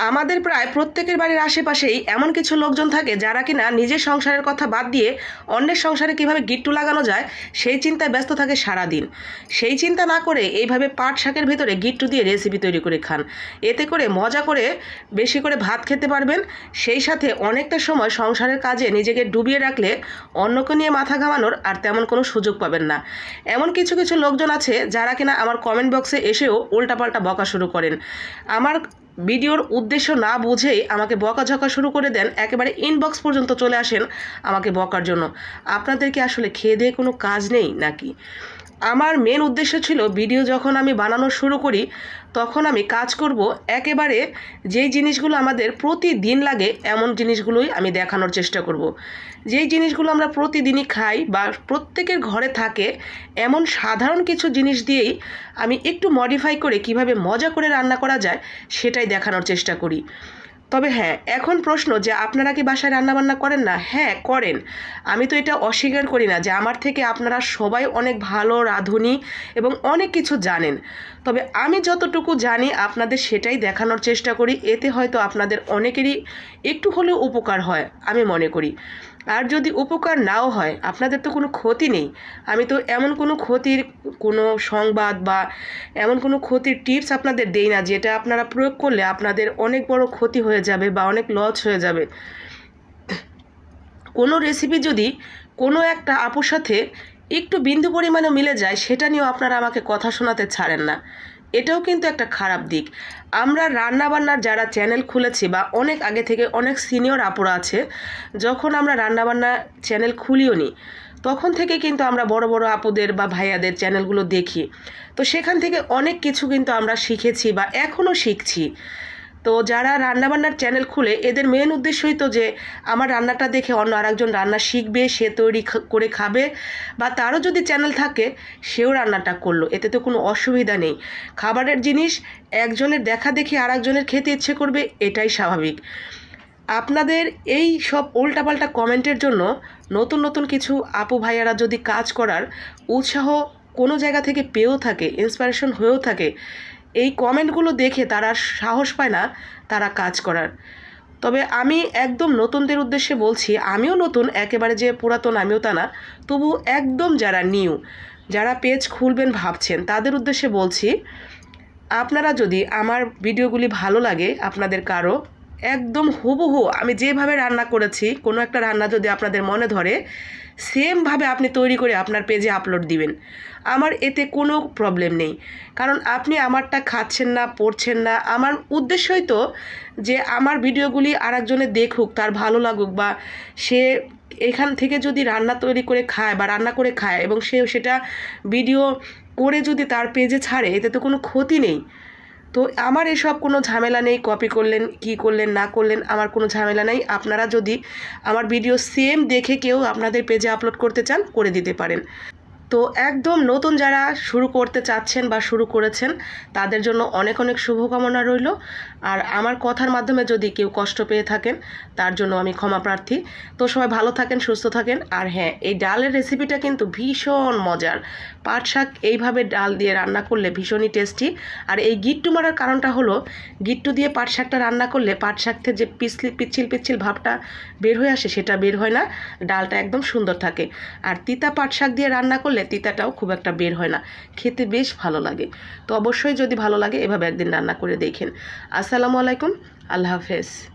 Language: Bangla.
আমাদের প্রায় প্রত্যেকের বাড়ির আশেপাশেই এমন কিছু লোকজন থাকে যারা কিনা নিজের সংসারের কথা বাদ দিয়ে অন্যের সংসারে কিভাবে গিট্টু লাগানো যায় সেই চিন্তায় ব্যস্ত থাকে সারাদিন। সেই চিন্তা না করে এইভাবে পাট শাকের ভিতরে গিট্টু দিয়ে রেসিপি তৈরি করে খান। এতে করে মজা করে বেশি করে ভাত খেতে পারবেন, সেই সাথে অনেকটা সময় সংসারের কাজে নিজেকে ডুবিয়ে রাখলে অন্যকে নিয়ে মাথা ঘামানোর আর তেমন কোনো সুযোগ পাবেন না। এমন কিছু কিছু লোকজন আছে যারা কিনা আমার কমেন্ট বক্সে এসেও উল্টাপাল্টা বকা শুরু করেন। আমার ভিডিওর উদ্দেশ্য না বুঝেই আমাকে বকাঝকা শুরু করে দেন, একেবারে ইনবক্স পর্যন্ত চলে আসেন আমাকে বকার জন্য। আপনাদের কি আসলে খেয়ে দিয়ে কোনো কাজ নেই নাকি? আমার মেন উদ্দেশ্য ছিল ভিডিও যখন আমি বানানো শুরু করি তখন আমি কাজ করব একেবারে যেই জিনিসগুলো আমাদের প্রতিদিন লাগে এমন জিনিসগুলোই আমি দেখানোর চেষ্টা করব। যেই জিনিসগুলো আমরা প্রতিদিনই খাই বা প্রত্যেকের ঘরে থাকে এমন সাধারণ কিছু জিনিস দিয়েই আমি একটু মডিফাই করে কিভাবে মজা করে রান্না করা যায় সেটাই দেখানোর চেষ্টা করি। তবে হ্যাঁ, এখন প্রশ্ন যে আপনারা কি বাসায় রান্নাবান্না করেন না? হ্যাঁ করেন, আমি তো এটা অস্বীকার করি না যে আমার থেকে আপনারা সবাই অনেক ভালো রাঁধুনি এবং অনেক কিছু জানেন। তবে আমি যতটুকু জানি আপনাদের সেটাই দেখানোর চেষ্টা করি, এতে হয়তো আপনাদের অনেকেরই একটু হলেও উপকার হয় আমি মনে করি। আর যদি উপকার নাও হয় আপনাদের তো কোনো ক্ষতি নেই। আমি তো এমন কোনো ক্ষতির কোনো সংবাদ বা এমন কোনো ক্ষতির টিপস আপনাদের দেই না যেটা আপনারা প্রয়োগ করলে আপনাদের অনেক বড় ক্ষতি হয়ে যাবে বা অনেক লস হয়ে যাবে। কোনো রেসিপি যদি কোনো একটা আপুর সাথে একটু বিন্দু পরিমাণে মিলে যায় সেটা নিয়েও আপনারা আমাকে কথা শোনাতে ছাড়েন না, এটাও কিন্তু একটা খারাপ দিক। আমরা রান্নাবান্নার যারা চ্যানেল খুলেছি বা অনেক আগে থেকে অনেক সিনিয়র আপুরা আছে, যখন আমরা রান্নাবান্না চ্যানেল খুলিও নি তখন থেকে কিন্তু আমরা বড় বড় আপুদের বা ভাইয়াদের চ্যানেলগুলো দেখি, তো সেখান থেকে অনেক কিছু কিন্তু আমরা শিখেছি বা এখনও শিখছি। তো যারা রান্নাবান্নার চ্যানেল খুলে এদের মেন উদ্দেশ্যই তো যে আমার রান্নাটা দেখে অন্য আরেকজন রান্না শিখবে, সে তৈরি করে খাবে, বা তারও যদি চ্যানেল থাকে সেও রান্নাটা করলো, এতে তো কোনো অসুবিধা নেই। খাবারের জিনিস একজনের দেখা দেখি আরেকজনের খেতে ইচ্ছে করবে, এটাই স্বাভাবিক। আপনাদের এই সব উল্টাপাল্টা কমেন্টের জন্য নতুন নতুন কিছু আপু ভাইয়ারা যদি কাজ করার উৎসাহ কোনো জায়গা থেকে পেয়েও থাকে, ইন্সপিরেশন হয়েও থাকে, এই কমেন্টগুলো দেখে তারা সাহস পায় না তারা কাজ করার। তবে আমি একদম নতুনদের উদ্দেশ্যে বলছি, আমিও নতুন, একেবারে যে পুরাতন আমিও তা না, তবু একদম যারা নিউ, যারা পেজ খুলবেন ভাবছেন তাদের উদ্দেশ্যে বলছি, আপনারা যদি আমার ভিডিওগুলি ভালো লাগে আপনাদের কারো, একদম হুবহু আমি যেভাবে রান্না করেছি কোনো একটা রান্না যদি আপনাদের মনে ধরে সেমভাবে আপনি তৈরি করে আপনার পেজে আপলোড দিবেন, আমার এতে কোনো প্রবলেম নেই। কারণ আপনি আমারটা খাচ্ছেন না, পড়ছেন না, আমার উদ্দেশ্যই তো যে আমার ভিডিওগুলি আরেকজনে দেখুক, তার ভালো লাগুক, বা সে এখান থেকে যদি রান্না তৈরি করে খায় বা রান্না করে খায় এবং সেটা ভিডিও করে যদি তার পেজে ছাড়ে, এতে তো কোনো ক্ষতি নেই। তো আমার এসব কোনো ঝামেলা নেই, কপি করলেন কি করলেন না করলেন আমার কোনো ঝামেলা নেই। আপনারা যদি আমার ভিডিও সেম দেখে কেউ আপনাদের পেজে আপলোড করতে চান করে দিতে পারেন। তো একদম নতুন যারা শুরু করতে চাচ্ছেন বা শুরু করেছেন তাদের জন্য অনেক অনেক শুভকামনা রইল। আর আমার কথার মাধ্যমে যদি কেউ কষ্ট পেয়ে থাকেন তার জন্য আমি ক্ষমা প্রার্থী। তো সবাই ভালো থাকেন, সুস্থ থাকেন। আর হ্যাঁ, এই ডালের রেসিপিটা কিন্তু ভীষণ মজার। পাট শাক এইভাবে ডাল দিয়ে রান্না করলে ভীষণই টেস্টি। আর এই গিট্টু মারার কারণটা হলো, গিট্টু দিয়ে পাট শাকটা রান্না করলে পাট শাক থেকে যে পিচ্ছিল পিচ্ছিল ভাবটা বের হয়ে আসে সেটা বের হয় না, ডালটা একদম সুন্দর থাকে। আর তিতা পাট শাক দিয়ে রান্না করলে তিতাটাও খুব একটা বের হয় না, খেতে বেশ ভালো লাগে। তো অবশ্যই যদি ভালো লাগে এভাবে একদিন রান্না করে দেখেন। আসসালামু আলাইকুম, আল্লাহ হাফেজ।